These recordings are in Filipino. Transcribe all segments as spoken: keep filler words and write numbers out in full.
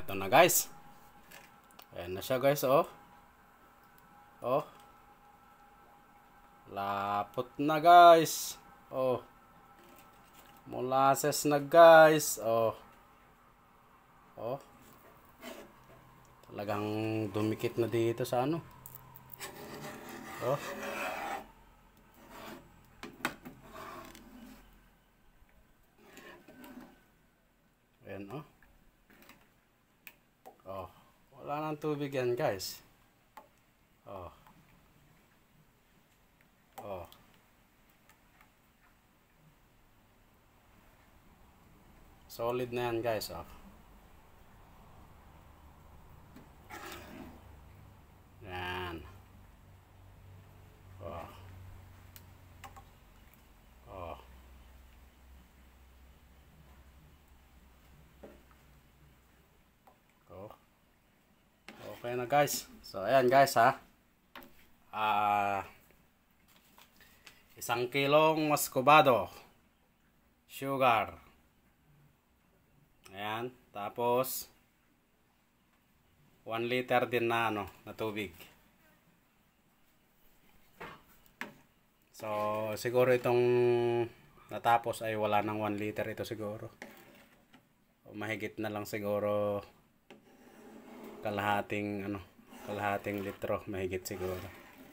Ito na guys. Ayan na siya guys, oh. Oh. Lapot na guys. Oh. Molasses na guys. Oh. Oh. Talagang dumikit na dito sa ano. Oh. Ayan, oh. Oh. Wala nang tubig yan guys. Oh. Oh. Solid na yan guys, oh. Yan. Oh. Oh. Oh. Okay na guys. So ayan guys, ha. Ah, uh, isang kilong muscovado sugar. Ayan, tapos one liter din na ano, na tubig. So siguro itong natapos ay wala nang one liter ito siguro. O mahigit na lang siguro kalahating ano, kalahating litro, mahigit siguro.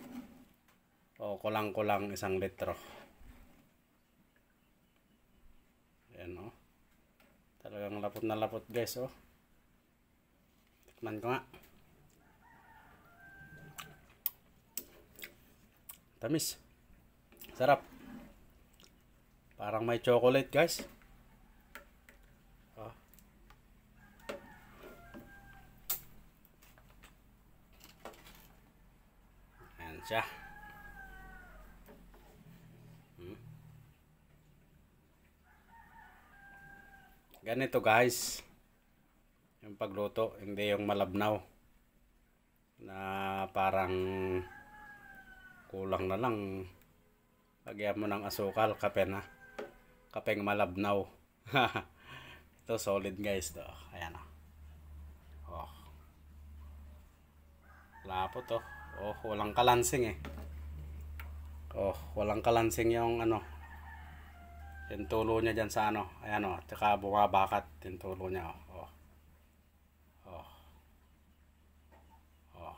O kulang-kulang isang litro. Ayan, oh. Talagang lapot na lapot guys, oh. Tikman ko nga. Tamis. Sarap. Parang may chocolate guys. Oh. Ayan siya. Ganito guys yung pagluto, hindi yung malabnaw na parang kulang na lang, lagyan mo ng asukal, kape na, kapeng malabnaw. Ito solid guys to. Ayan, oh. Oh. Lapot, oh. Oh, walang kalansing eh. Oh, walang kalansing yung ano, yung tulo niya dyan sa ano. Ayan, o. Tsaka bumabakat yung tulo niya, o. O. O.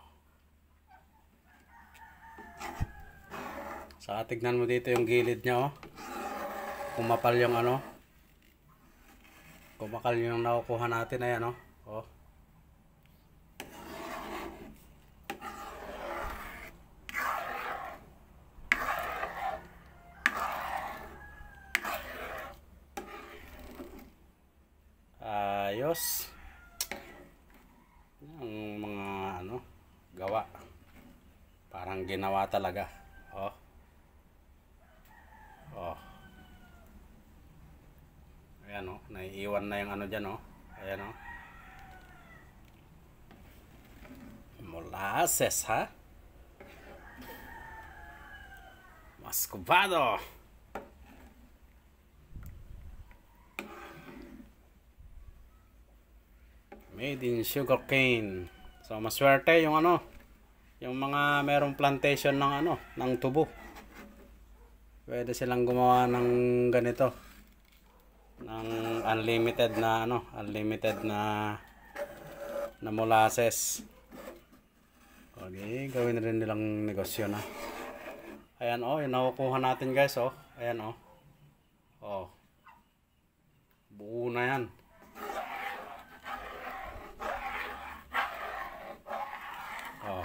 Saka tignan mo dito yung gilid niya, o. Kumapal yung ano. Kumakal yung nakukuha natin. Ayan, o. O. Ayos. Ang mga ano, gawa. Parang ginawa talaga. Oh. Oh. Ayan, oh, naiiwan na yung ano diyan, oh. Ayan, oh. Molasses, ha? Muscovado. Made in sugarcane. So maswerte yung ano, yung mga merong plantation ng ano, ng tubo. Pwede silang gumawa ng ganito. Ng unlimited na ano, unlimited na na molasses. Okay, gawin rin nilang negosyo na. Ayan, oh, yung nakukuha natin guys, oh. Ayan, oh. Oh. Buo na yan. Oh.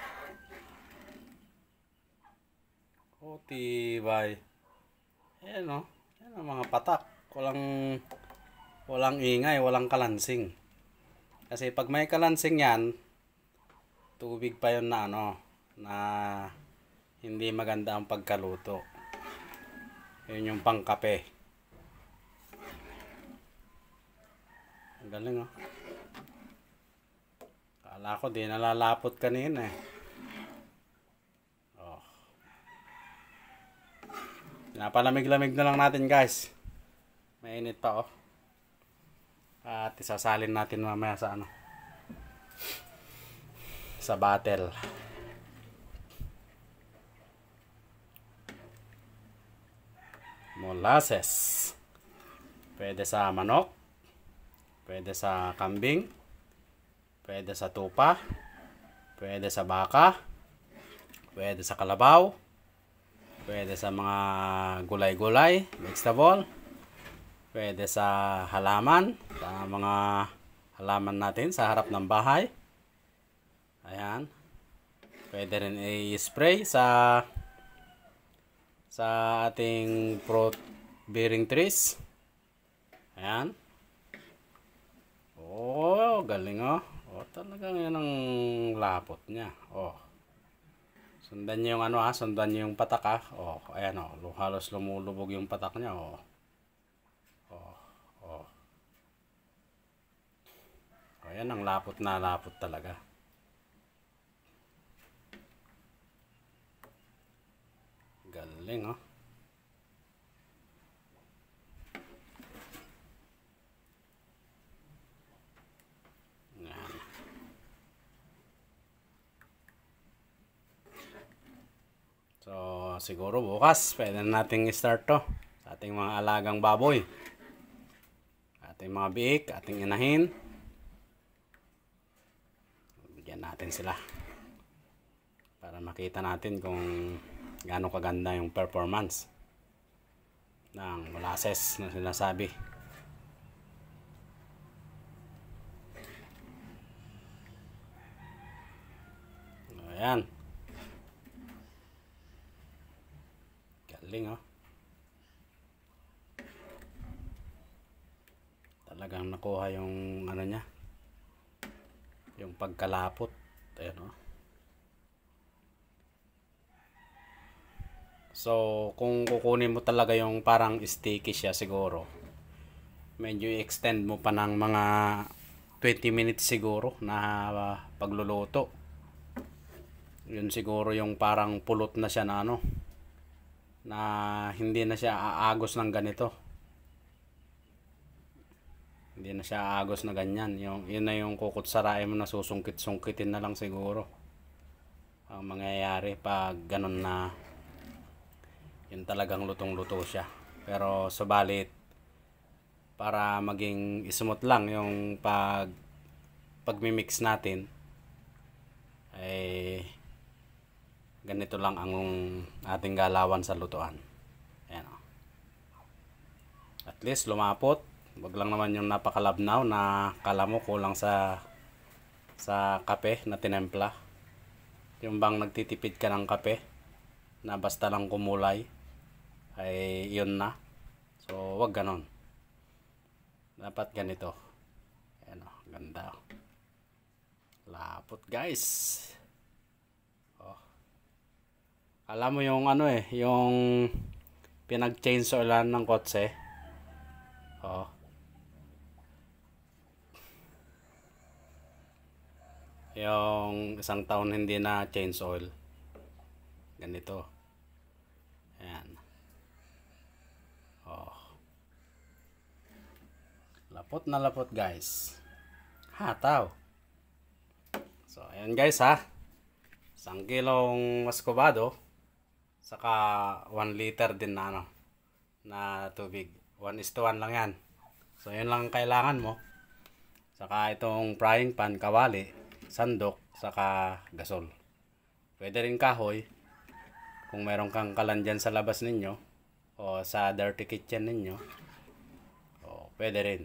Oh, tibay. Ayan, oh. Ayan ang mga patak. Walang walang ingay, walang kalansing. Kasi pag may kalansing yan, tubig pa yun na ano, na hindi maganda ang pagkaluto. Yun yung pangkape. Ang galing, oh. Kala ko di nalalapot kanina eh. Oh. Pinapalamig-lamig na lang natin guys. Mainit pa, oh. At isasalin natin mamaya sa ano. sa battle. Molasses. Pwede sa manok. Pwede sa kambing. Pwede sa tupa. Pwede sa baka. Pwede sa kalabaw. Pwede sa mga gulay-gulay, vegetable. Pwede sa halaman, sa mga halaman natin sa harap ng bahay. Ayan. Pwede rin i-spray sa sa ating fruit bearing trees. Ayan. Oh, galing oh. Oh, talagang yan ang lapot niya. Oh. Sundan niyo yung ano ha, sundan niyo yung patak ha. Oh, ayan oh, halos lumulubog yung patak niya oh. Oh, oh. Ayan ang lapot na lapot talaga. Galing oh. Ayan. So, siguro bukas pwede nating i-start to sa ating mga alagang baboy. Ating mga biik, ating inahin. Bigyan natin sila para makita natin kung gaano kaganda yung performance ng molasses na sinasabi. Ayan. Galing oh. Talagang nakuha yung ano niya, yung pagkalapot. Ayan oh. So kung kukunin mo talaga yung parang sticky siya, siguro medyo i-extend mo pa ng mga twenty minutes siguro na uh, pagluluto. Yun siguro yung parang pulot na siya na ano, na hindi na siya aagos ng ganito. Hindi na siya aagos na ganyan. Yung, yun na yung kukutsarain mo na susungkit-sungkitin na lang siguro ang mangyayari pag ganun na yun, talagang lutong-luto siya. Pero subalit para maging smooth lang yung pag pagmi-mix natin, ay ganito lang ang ating galawan sa lutuan. Ayan o. At least lumapot. Wag lang naman yung napakalabnaw na kala mo kulang sa sa kape na tinempla. Yung bang nagtitipid ka ng kape na basta lang kumulay, ay yun na. So wag ganon. Dapat ganito. Ayan o, ganda. Lapot guys. Alam mo yung ano eh, yung pinag-chainsaw ng kotse. Oh. Yung isang taon hindi na change oil. Ganito. Ayan. Oh. Lapot na lapot guys. Hataw. So ayan guys ha. Isang kilong maskobado. Saka one liter din na ano, na tubig. one is to one lang yan. So yun lang ang kailangan mo. Saka itong frying pan, kawali, sandok, saka gasol. Pwede rin kahoy kung meron kang kalan dyan sa labas ninyo o sa dirty kitchen ninyo. O pwede rin.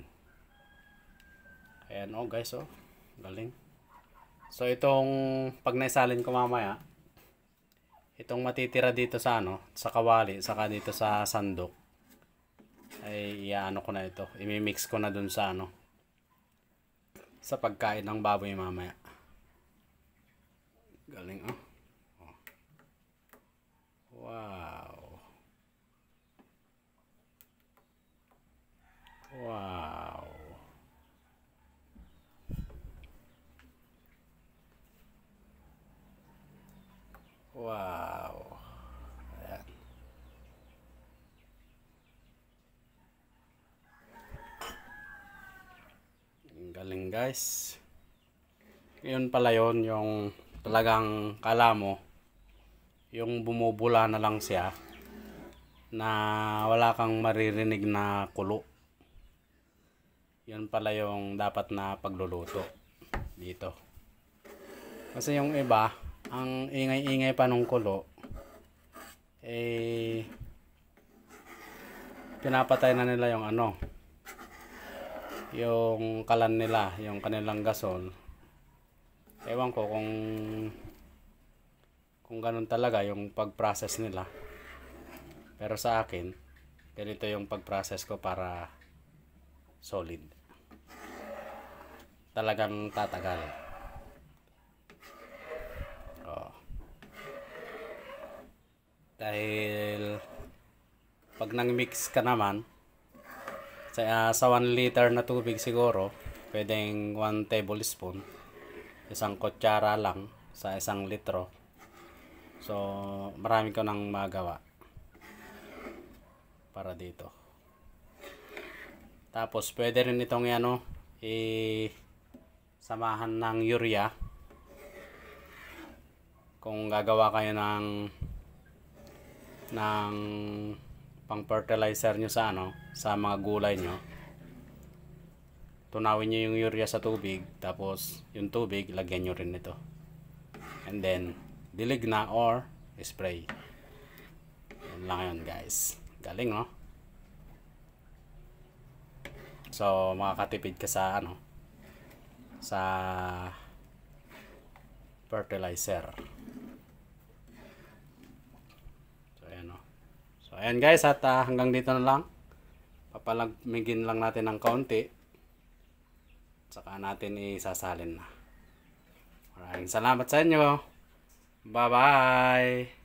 Ayan oh guys oh. Galing. So itong pag naisalin ko mamaya, itong matitira dito sa ano, sa kawali, saka dito sa sandok, ay iyaano ko na ito, imimix ko na dun sa ano, sa pagkain ng baboy mamaya. Galing oh. Oh. Wow. Wow. Wow. Ayan. Galing guys. Yun pala yun, yung talagang kala mo, yung bumubula na lang siya na wala kang maririnig na kulo. Yun pala yung dapat na pagluluto dito. Kasi yung iba, ang ingay-ingay pa nung kulo, eh, pinapatay na nila yung ano, yung kalan nila, yung kanilang gasol. Ewan ko kung kung ganun talaga yung pag-process nila. Pero sa akin, ganito yung pag-process ko para solid. Talagang tatagal. Oh. Dahil pag nang-mix ka naman, sa, uh, sa one liter na tubig siguro, pwedeng one tablespoon, isang kutsara lang sa isang litro. So, marami ko nang magawa para dito. Tapos, pwede rin itong ano, i-samahan ng urea. Kung gagawa kayo ng ng pang fertilizer nyo sa ano, sa mga gulay nyo, tunawin nyo yung urea sa tubig, tapos yung tubig lagyan nyo rin nito, and then dilig na or spray. Yan lang yun guys, galing no? So makakatipid ka sa ano, sa fertilizer. So ayan guys, at uh, hanggang dito na lang. Papalagmigin lang natin ng kaunti, saka natin isasalin na. Maraming salamat sa inyo. Bye bye.